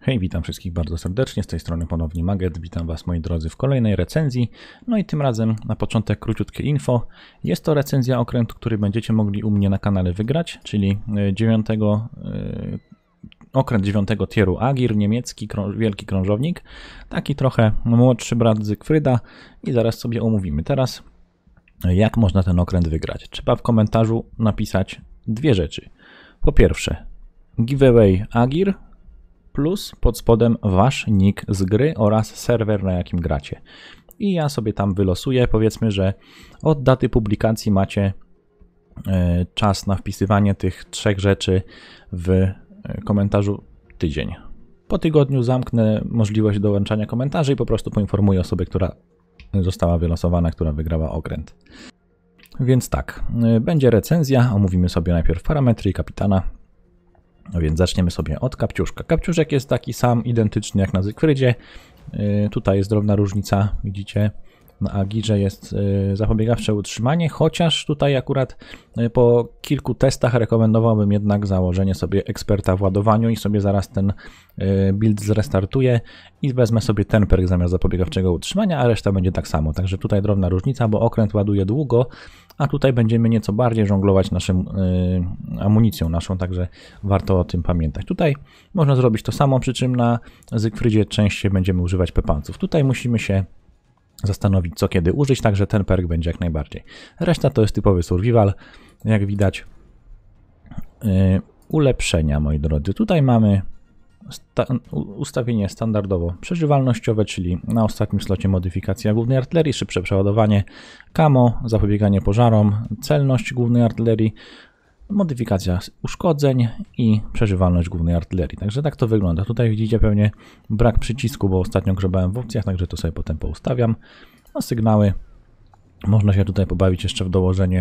Hej, witam wszystkich bardzo serdecznie, z tej strony ponownie Maget, witam Was moi drodzy w kolejnej recenzji. No i tym razem na początek króciutkie info. Jest to recenzja okrętu, który będziecie mogli u mnie na kanale wygrać, czyli okręt 9 tieru Agir, niemiecki wielki krążownik. Taki trochę młodszy brat Zygfryda i zaraz sobie omówimy. Teraz jak można ten okręt wygrać. Trzeba w komentarzu napisać dwie rzeczy. Po pierwsze giveaway Agir plus pod spodem wasz nick z gry oraz serwer, na jakim gracie. I ja sobie tam wylosuję. Powiedzmy, że od daty publikacji macie czas na wpisywanie tych trzech rzeczy w komentarzu tydzień. Po tygodniu zamknę możliwość dołączania komentarzy i po prostu poinformuję osobę, która została wylosowana, która wygrała okręt. Więc tak, będzie recenzja, omówimy sobie najpierw parametry i kapitana. No więc zaczniemy sobie od kapciuszka. Kapciuszek jest taki sam, identyczny jak na Zygfrydzie. Tutaj jest drobna różnica, widzicie, na Agirze jest zapobiegawcze utrzymanie, chociaż tutaj akurat po kilku testach rekomendowałbym jednak założenie sobie eksperta w ładowaniu i sobie zaraz ten build zrestartuję i wezmę sobie ten perk zamiast zapobiegawczego utrzymania, a reszta będzie tak samo. Także tutaj drobna różnica, bo okręt ładuje długo, a tutaj będziemy nieco bardziej żonglować naszą amunicją naszą, także warto o tym pamiętać. Tutaj można zrobić to samo, przy czym na Zygfrydzie częściej będziemy używać pepanców. Tutaj musimy się zastanowić, co kiedy użyć, także ten perk będzie jak najbardziej. Reszta to jest typowy survival, jak widać. Ulepszenia, moi drodzy. Tutaj mamy ustawienie standardowo przeżywalnościowe, czyli na ostatnim slocie modyfikacja głównej artylerii, szybsze przeładowanie, camo, zapobieganie pożarom, celność głównej artylerii, modyfikacja uszkodzeń i przeżywalność głównej artylerii. Także tak to wygląda. Tutaj widzicie pewnie brak przycisku, bo ostatnio grzebałem w opcjach, także to sobie potem poustawiam. No, sygnały. Można się tutaj pobawić jeszcze w dołożenie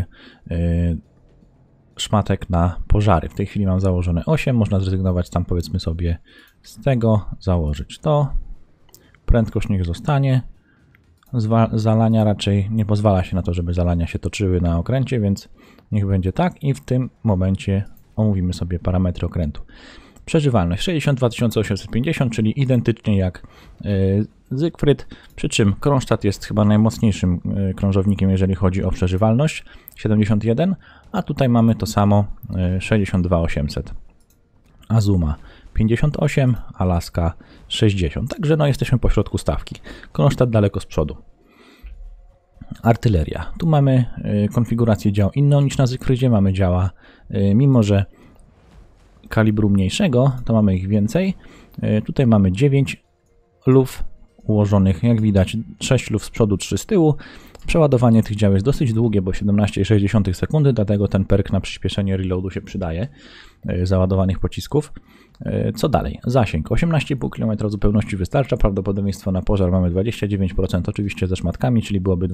szmatek na pożary. W tej chwili mam założone 8, można zrezygnować tam powiedzmy sobie z tego, założyć to. Prędkość niech zostanie. Zalania raczej nie pozwala się na to, żeby zalania się toczyły na okręcie, więc niech będzie tak i w tym momencie omówimy sobie parametry okrętu. Przeżywalność 62 850, czyli identycznie jak Zygfryd, przy czym Kronstadt jest chyba najmocniejszym krążownikiem, jeżeli chodzi o przeżywalność, 71, a tutaj mamy to samo 62 800. Azuma 58, Alaska 60, także no jesteśmy po środku stawki. Kronstadt daleko z przodu. Artyleria. Tu mamy konfigurację dział inną niż na Zygfrydzie, mamy działa, mimo że kalibru mniejszego, to mamy ich więcej. Tutaj mamy 9 luf ułożonych, jak widać 6 luf z przodu, 3 z tyłu. Przeładowanie tych dział jest dosyć długie, bo 17,6 sekundy, dlatego ten perk na przyspieszenie reloadu się przydaje załadowanych pocisków. Co dalej? Zasięg 18,5 km zupełności wystarcza, prawdopodobieństwo na pożar mamy 29%, oczywiście ze szmatkami, czyli byłoby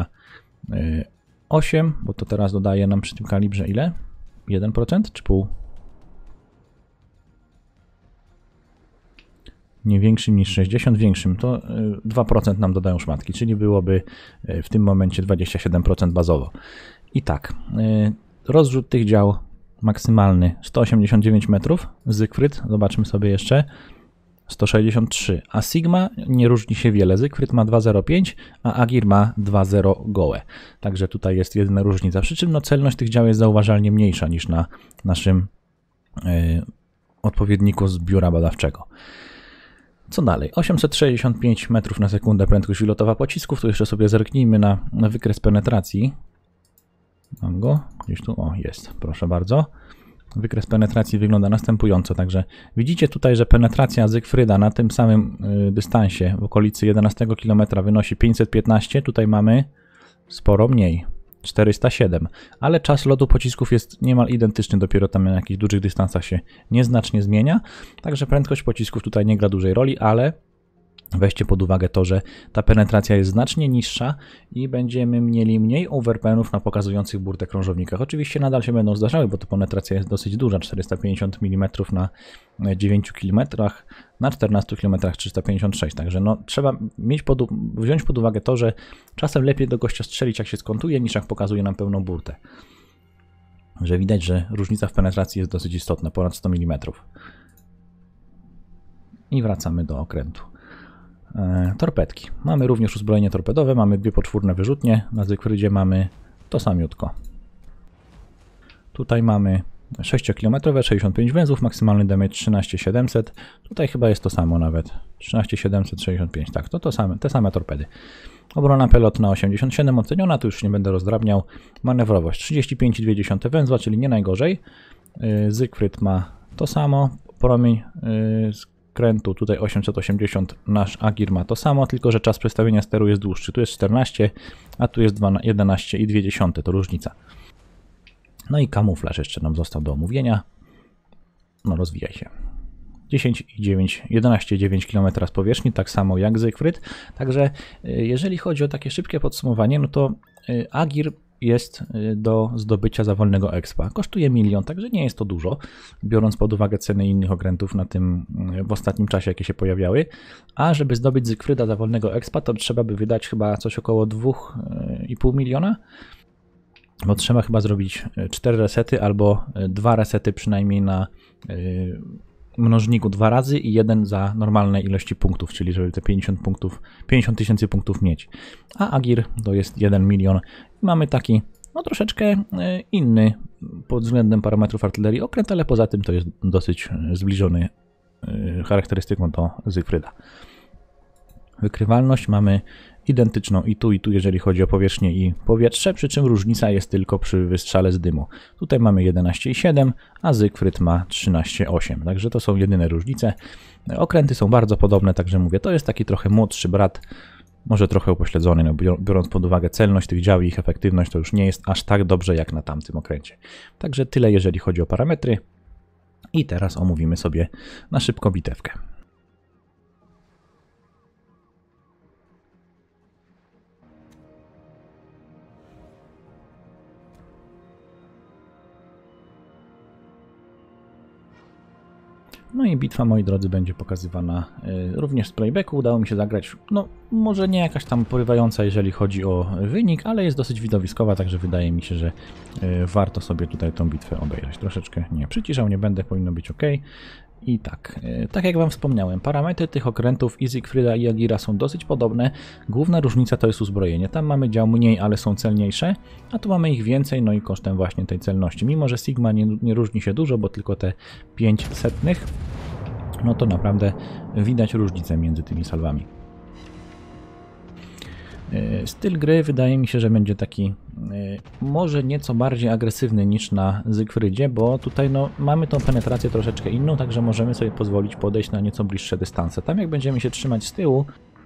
28, bo to teraz dodaje nam przy tym kalibrze ile? 1% czy pół? Nie większym niż 60, większym to 2% nam dodają szmatki, czyli byłoby w tym momencie 27% bazowo. I tak, rozrzut tych dział maksymalny 189 metrów, Zygfryd, zobaczmy sobie jeszcze, 163, a Sigma nie różni się wiele, Zygfryd ma 2,05, a Agir ma 2,0 gołe, także tutaj jest jedyna różnica, przy czym no, celność tych dział jest zauważalnie mniejsza niż na naszym odpowiedniku z biura badawczego. Co dalej? 865 metrów na sekundę prędkość wylotowa pocisków. Tu jeszcze sobie zerknijmy na wykres penetracji. Mam go? Gdzieś tu? O, jest. Proszę bardzo. Wykres penetracji wygląda następująco. Także widzicie tutaj, że penetracja Zygfryda na tym samym dystansie w okolicy 11 km wynosi 515. Tutaj mamy sporo mniej. 407, ale czas lotu pocisków jest niemal identyczny, dopiero tam na jakichś dużych dystansach się nieznacznie zmienia, także prędkość pocisków tutaj nie gra dużej roli, ale weźcie pod uwagę to, że ta penetracja jest znacznie niższa i będziemy mieli mniej overpenów na pokazujących burtę krążownikach. Oczywiście nadal się będą zdarzały, bo to penetracja jest dosyć duża, 450 mm na 9 km, na 14 km 356, także no, trzeba wziąć pod uwagę to, że czasem lepiej do gościa strzelić jak się skontuje, niż jak pokazuje nam pełną burtę. Że widać, że różnica w penetracji jest dosyć istotna, ponad 100 mm. i wracamy do okrętu. Torpedki. Mamy również uzbrojenie torpedowe, mamy dwie poczwórne wyrzutnie, na Zygfrydzie mamy to samiutko. Tutaj mamy 6-kilometrowe, 65 węzłów, maksymalny damage 13700. Tutaj chyba jest to samo nawet. 13765, tak, te same torpedy. Obrona pelotna 87 oceniona, tu już nie będę rozdrabniał. Manewrowość 35,2 węzła, czyli nie najgorzej. Zygfryd ma to samo. Promień skrętu tutaj 880, nasz Agir ma to samo, tylko że czas przestawienia steru jest dłuższy. Tu jest 14, a tu jest 11,2, to różnica. No i kamuflaż jeszcze nam został do omówienia. No rozwijaj się. 11,9 km z powierzchni, tak samo jak Zygfryd. Także jeżeli chodzi o takie szybkie podsumowanie, no to Agir jest do zdobycia za wolnego expa. Kosztuje 1 000 000, także nie jest to dużo, biorąc pod uwagę ceny innych okrętów na tym w ostatnim czasie, jakie się pojawiały. A żeby zdobyć Zygfryda za wolnego expa, to trzeba by wydać chyba coś około 2,5 miliona. Bo trzeba chyba zrobić 4 resety albo 2 resety przynajmniej na mnożniku 2 razy i 1 za normalnej ilości punktów, czyli żeby te 50 000 punktów mieć. A Agir to jest 1 milion. Mamy taki no troszeczkę inny pod względem parametrów artylerii okręt, ale poza tym to jest dosyć zbliżony charakterystyką do Zygfryda. Wykrywalność mamy identyczną i tu, jeżeli chodzi o powierzchnię i powietrze, przy czym różnica jest tylko przy wystrzale z dymu. Tutaj mamy 11,7, a Zygfryd ma 13,8, także to są jedyne różnice. Okręty są bardzo podobne, także mówię, to jest taki trochę młodszy brat, może trochę upośledzony, no biorąc pod uwagę celność tych dział i ich efektywność, to już nie jest aż tak dobrze jak na tamtym okręcie. Także tyle, jeżeli chodzi o parametry. I teraz omówimy sobie na szybko bitewkę. No i bitwa, moi drodzy, będzie pokazywana również z playbacku. Udało mi się zagrać, no może nie jakaś tam porywająca, jeżeli chodzi o wynik, ale jest dosyć widowiskowa, także wydaje mi się, że warto sobie tutaj tą bitwę obejrzeć. Troszeczkę nie przyciszał, nie będę, powinno być ok. I tak jak Wam wspomniałem, parametry tych okrętów i Zygfryda i Agira są dosyć podobne. Główna różnica to jest uzbrojenie. Tam mamy dział mniej, ale są celniejsze, a tu mamy ich więcej, no i kosztem właśnie tej celności. Mimo że Sigma nie różni się dużo, bo tylko te 500, no to naprawdę widać różnicę między tymi salwami. Styl gry wydaje mi się, że będzie taki może nieco bardziej agresywny niż na Zygfrydzie, bo tutaj no, mamy tą penetrację troszeczkę inną, także możemy sobie pozwolić podejść na nieco bliższe dystanse. Tam jak będziemy się trzymać z tyłu,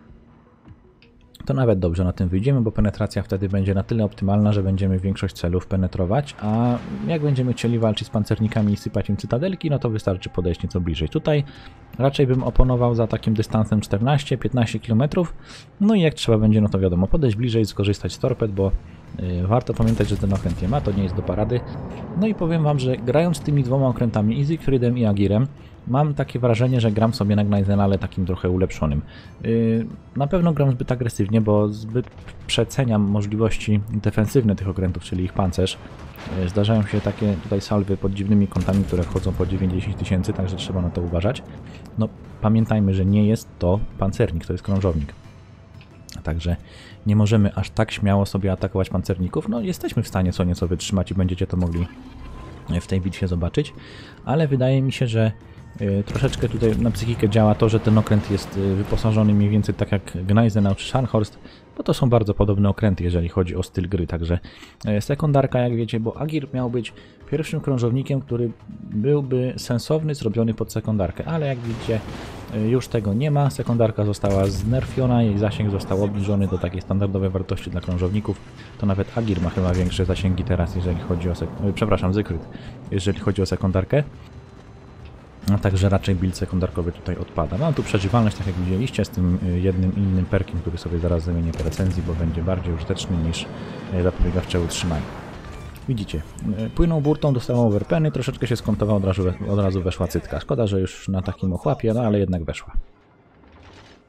to nawet dobrze na tym wyjdziemy, bo penetracja wtedy będzie na tyle optymalna, że będziemy większość celów penetrować, a jak będziemy chcieli walczyć z pancernikami i sypać im cytadelki, no to wystarczy podejść nieco bliżej. Tutaj raczej bym oponował za takim dystansem 14-15 km, no i jak trzeba będzie, no to wiadomo, podejść bliżej, skorzystać z torped, bo warto pamiętać, że ten okręt nie ma, to nie jest do parady. No i powiem Wam, że grając tymi dwoma okrętami, i Zygfrydem i Agirem, mam takie wrażenie, że gram sobie na Gneisenale takim trochę ulepszonym. Na pewno gram zbyt agresywnie, bo zbyt przeceniam możliwości defensywne tych okrętów, czyli ich pancerz. Zdarzają się takie tutaj salwy pod dziwnymi kątami, które wchodzą po 90 000, także trzeba na to uważać. No pamiętajmy, że nie jest to pancernik, to jest krążownik. Także nie możemy aż tak śmiało sobie atakować pancerników. No jesteśmy w stanie co nieco wytrzymać i będziecie to mogli w tej bitwie zobaczyć, ale wydaje mi się, że troszeczkę tutaj na psychikę działa to, że ten okręt jest wyposażony mniej więcej tak jak Gneisenau czy Scharnhorst, bo to są bardzo podobne okręty, jeżeli chodzi o styl gry. Także sekundarka, jak wiecie, bo Agir miał być pierwszym krążownikiem, który byłby sensowny, zrobiony pod sekundarkę, ale jak widzicie, już tego nie ma. Sekundarka została znerfiona, jej zasięg został obniżony do takiej standardowej wartości dla krążowników. To nawet Agir ma chyba większe zasięgi teraz, jeżeli chodzi o Zygfryd, jeżeli chodzi o sekundarkę. No, także raczej build sekundarkowy tutaj odpada. Mam tu przeżywalność, tak jak widzieliście, z tym jednym innym perkiem, który sobie zaraz zamienię po recenzji, bo będzie bardziej użyteczny niż zapobiegawcze utrzymanie. Widzicie, płynął burtą, dostał overpeny, troszeczkę się skontował, od razu weszła cytka. Szkoda, że już na takim ochłapie, no ale jednak weszła.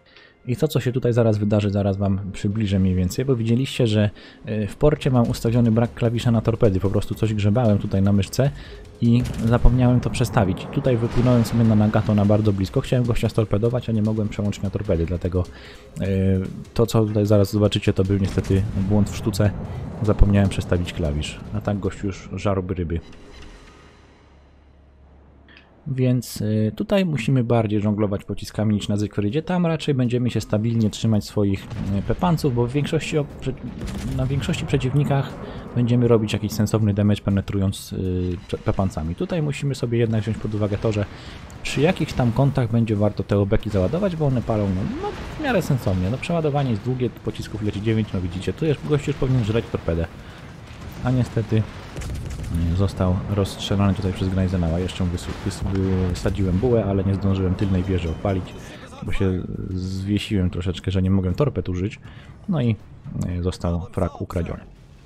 I to, co się tutaj zaraz wydarzy, zaraz Wam przybliżę mniej więcej, bo widzieliście, że w porcie mam ustawiony brak klawisza na torpedy, po prostu coś grzebałem tutaj na myszce i zapomniałem to przestawić. Tutaj wypłynąłem sobie na Nagato na bardzo blisko, chciałem gościa storpedować, a nie mogłem przełączyć na torpedy, dlatego to, co tutaj zaraz zobaczycie, to był niestety błąd w sztuce, zapomniałem przestawić klawisz, a tak gościu już żarłby ryby. Więc tutaj musimy bardziej żonglować pociskami niż na Zygfrydzie. Tam raczej będziemy się stabilnie trzymać swoich pepanców, bo na większości przeciwnikach będziemy robić jakiś sensowny damage penetrując pepancami. Tutaj musimy sobie jednak wziąć pod uwagę to, że przy jakichś tam kątach będzie warto te obeki załadować, bo one palą no, w miarę sensownie. No, przeładowanie jest długie, pocisków leci 9, no widzicie, tu jest gość już powinien żreć torpedę. A niestety został rozstrzelany tutaj przez Gneisenau'a. Jeszcze wysadziłem bułę, ale nie zdążyłem tylnej wieży odpalić, bo się zwiesiłem troszeczkę, że nie mogłem torped użyć. No i został frag ukradziony.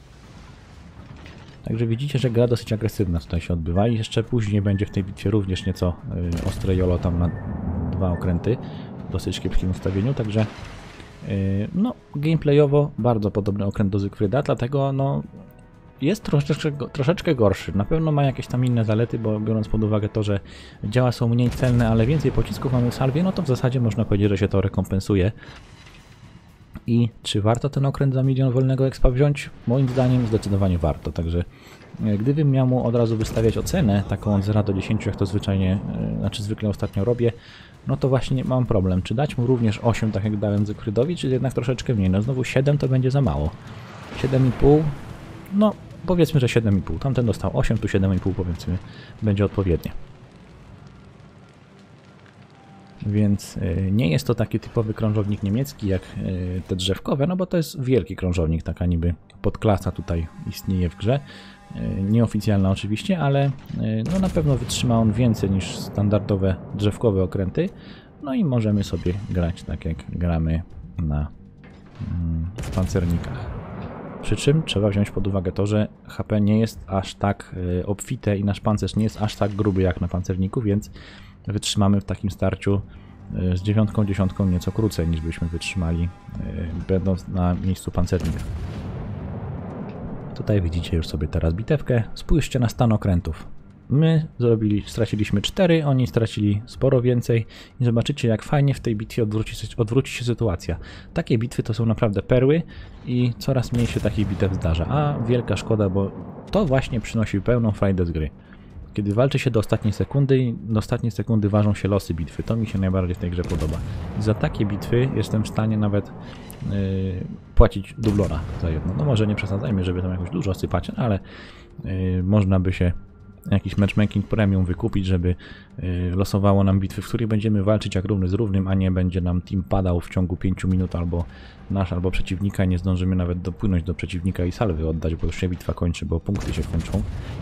Także widzicie, że gra dosyć agresywna tutaj się odbywa i jeszcze później będzie w tej bitwie również nieco ostre jolo tam na 2 okręty w dosyć kiepskim ustawieniu, także no gameplayowo bardzo podobny okręt do Zygfryda, dlatego no jest troszeczkę gorszy. Na pewno ma jakieś tam inne zalety, bo biorąc pod uwagę to, że działa są mniej celne, ale więcej pocisków mamy w salwie, no to w zasadzie można powiedzieć, że się to rekompensuje. I czy warto ten okręt za 1 000 000 wolnego expa wziąć? Moim zdaniem zdecydowanie warto. Także gdybym miał mu od razu wystawiać ocenę, taką od 0 do 10, jak to zwykle ostatnio robię, no to właśnie mam problem. Czy dać mu również 8, tak jak dałem Zygfrydowi, czy jednak troszeczkę mniej? No znowu 7 to będzie za mało. 7,5, no powiedzmy, że 7,5. Tamten dostał 8, tu 7,5 powiedzmy będzie odpowiednie. Więc nie jest to taki typowy krążownik niemiecki jak te drzewkowe, no bo to jest wielki krążownik, taka niby podklasa tutaj istnieje w grze. Nieoficjalna oczywiście, ale no na pewno wytrzyma on więcej niż standardowe drzewkowe okręty. No i możemy sobie grać tak jak gramy na pancernikach. Przy czym trzeba wziąć pod uwagę to, że HP nie jest aż tak obfite i nasz pancerz nie jest aż tak gruby jak na pancerniku, więc wytrzymamy w takim starciu z 9, 10 nieco krócej niż byśmy wytrzymali będąc na miejscu pancernika. Tutaj widzicie już sobie teraz bitewkę. Spójrzcie na stan okrętów. My straciliśmy 4, oni stracili sporo więcej i zobaczycie, jak fajnie w tej bitwie odwróci się sytuacja. Takie bitwy to są naprawdę perły i coraz mniej się takich bitew zdarza, a wielka szkoda, bo to właśnie przynosi pełną frajdę z gry. Kiedy walczy się do ostatniej sekundy i do ostatniej sekundy ważą się losy bitwy, to mi się najbardziej w tej grze podoba. I za takie bitwy jestem w stanie nawet płacić dublora za jedno. No może nie przesadzajmy, żeby tam jakoś dużo sypać, ale można by się jakiś matchmaking premium wykupić, żeby losowało nam bitwy, w których będziemy walczyć jak równy z równym, a nie będzie nam team padał w ciągu 5 minut albo nasz, albo przeciwnika i nie zdążymy nawet dopłynąć do przeciwnika i salwy oddać, bo już się bitwa kończy, bo punkty się kończą.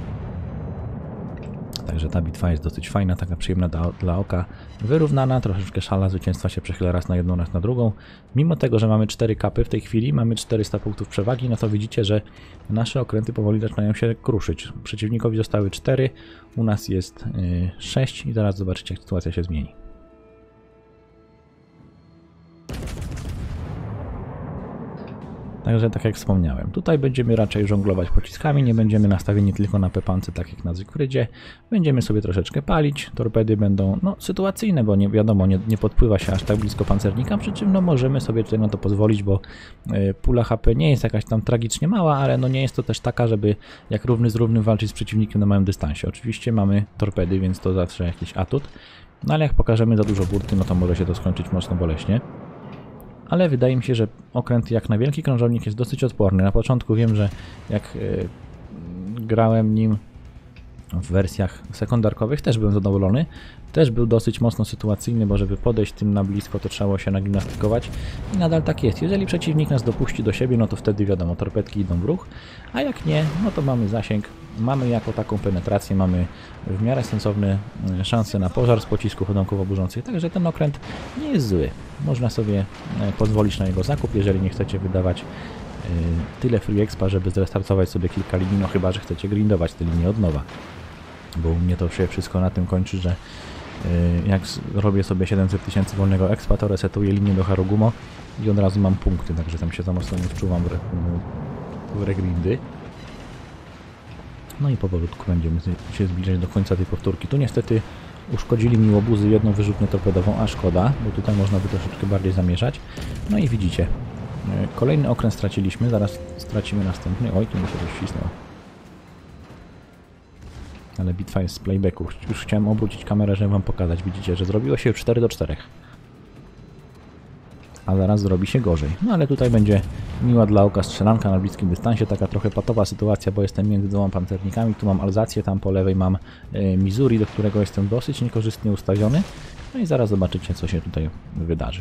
Także ta bitwa jest dosyć fajna, taka przyjemna dla oka, wyrównana, troszeczkę szala zwycięstwa się przechyla raz na jedną, raz na drugą. Mimo tego, że mamy 4 kapy w tej chwili, mamy 400 punktów przewagi, no to widzicie, że nasze okręty powoli zaczynają się kruszyć. Przeciwnikowi zostały 4, u nas jest 6 i zaraz zobaczycie, jak sytuacja się zmieni. Także tak jak wspomniałem, tutaj będziemy raczej żonglować pociskami, nie będziemy nastawieni tylko na pepance, tak jak na Zygfrydzie. Będziemy sobie troszeczkę palić, torpedy będą no, sytuacyjne, bo nie wiadomo, nie podpływa się aż tak blisko pancernika, przy czym no, możemy sobie tutaj na to pozwolić, bo pula HP nie jest jakaś tam tragicznie mała, ale no, nie jest to też taka, żeby jak równy z równym walczyć z przeciwnikiem na małym dystansie. Oczywiście mamy torpedy, więc to zawsze jakiś atut, no ale jak pokażemy za dużo burty, no to może się to skończyć mocno boleśnie. Ale wydaje mi się, że okręt jak na wielki krążownik jest dosyć odporny. Na początku wiem, że jak grałem nim w wersjach sekundarkowych, też byłem zadowolony. Też był dosyć mocno sytuacyjny, bo żeby podejść tym na blisko, to trzeba się nagimnastykować. I nadal tak jest. Jeżeli przeciwnik nas dopuści do siebie, no to wtedy wiadomo, torpedki idą w ruch. A jak nie, no to mamy zasięg. Mamy jako taką penetrację, mamy w miarę sensowne szanse na pożar z pocisków ładunkowo-burzących. Także ten okręt nie jest zły. Można sobie pozwolić na jego zakup, jeżeli nie chcecie wydawać tyle free expa, żeby zrestartować sobie kilka linii, no chyba że chcecie grindować te linie od nowa. Bo u mnie to się wszystko na tym kończy, że Jak robię sobie 700 000 wolnego expa, to resetuję linię do Harugumo i od razu mam punkty, także tam się za mocno nie wczuwam w regrindy. No i powolutku będziemy się zbliżać do końca tej powtórki. Tu niestety uszkodzili mi łobuzy jedną wyrzutnię torpedową, a szkoda, bo tutaj można by troszeczkę bardziej zamierzać. No i widzicie, kolejny okręt straciliśmy, zaraz stracimy następny. Oj, tu mi się coś wcisnęło. Ale bitwa jest z playbacku. Już chciałem obrócić kamerę, żeby wam pokazać. Widzicie, że zrobiło się 4-4. A zaraz zrobi się gorzej. No ale tutaj będzie miła dla oka strzelanka na bliskim dystansie. Taka trochę patowa sytuacja, bo jestem między dwoma pancernikami. Tu mam Alzację, tam po lewej mam Missouri, do którego jestem dosyć niekorzystnie ustawiony. No i zaraz zobaczycie, co się tutaj wydarzy.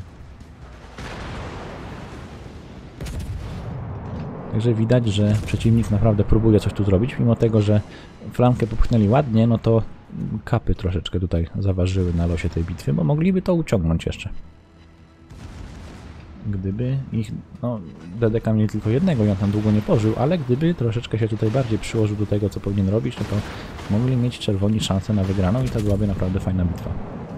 Także widać, że przeciwnik naprawdę próbuje coś tu zrobić, mimo tego, że flankę popchnęli ładnie, no to kapy troszeczkę tutaj zaważyły na losie tej bitwy, bo mogliby to uciągnąć jeszcze. Gdyby ich, no DDK mieli tylko jednego i on tam długo nie pożył, ale gdyby troszeczkę się tutaj bardziej przyłożył do tego, co powinien robić, no to mogli mieć czerwoni szansę na wygraną i to byłaby naprawdę fajna bitwa.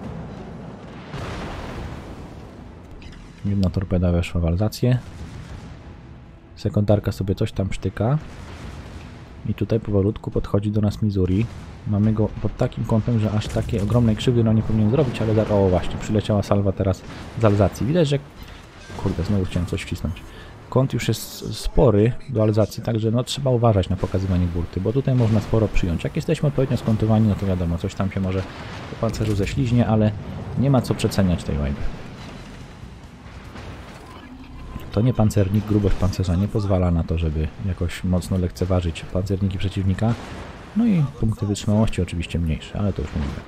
Jedna torpeda weszła w Alzację. Sekundarka sobie coś tam sztyka. I tutaj powolutku podchodzi do nas Missouri. Mamy go pod takim kątem, że aż takiej ogromnej krzywdy no nie powinien zrobić, ale o właśnie, przyleciała salwa teraz z Alzacji. Widać, że... Kurde, znowu chciałem coś wcisnąć. Kąt już jest spory do Alzacji, także no trzeba uważać na pokazywanie burty, bo tutaj można sporo przyjąć. Jak jesteśmy odpowiednio skontowani, no to wiadomo, coś tam się może po pancerzu ześliźnie, ale nie ma co przeceniać tej łajby. To nie pancernik, grubość pancerza nie pozwala na to, żeby jakoś mocno lekceważyć pancerniki przeciwnika. No i punkty wytrzymałości oczywiście mniejsze, ale to już mówię.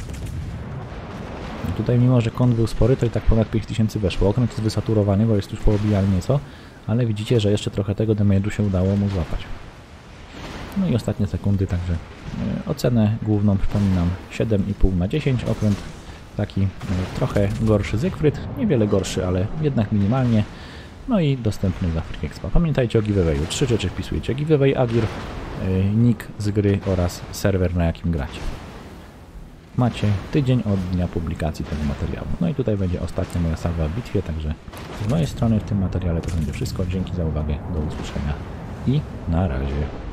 I tutaj mimo, że kąt był spory, to i tak ponad 5000 weszło. Okręt jest wysaturowany, bo jest już poobijany nieco, ale widzicie, że jeszcze trochę tego damage'u się udało mu złapać. No i ostatnie sekundy, także ocenę główną przypominam 7,5 na 10. Okręt taki trochę gorszy Siegfried, niewiele gorszy, ale jednak minimalnie. No i dostępny z Afryki Expa. Pamiętajcie o giveawayu. 3 rzeczy wpisujecie. Giveaway Agir, nick z gry oraz serwer, na jakim gracie. Macie tydzień od dnia publikacji tego materiału. No i tutaj będzie ostatnia moja salwa w bitwie, także z mojej strony w tym materiale to będzie wszystko. Dzięki za uwagę, do usłyszenia i na razie.